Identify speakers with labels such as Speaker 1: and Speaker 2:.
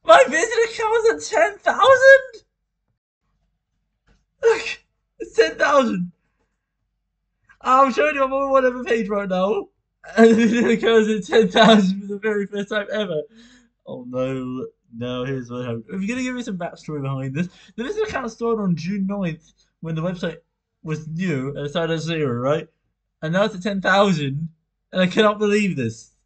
Speaker 1: My visitor count was at 10,000? Look, it's 10,000. I'm showing you on my whatever page right now. And the visitor count is at 10,000 for the very first time ever. Oh no. No, here's what happened. If you're going to give me some backstory behind this, the visitor count started on June 9th when the website was new and it started at 0, right? And now it's at 10,000. And I cannot believe this.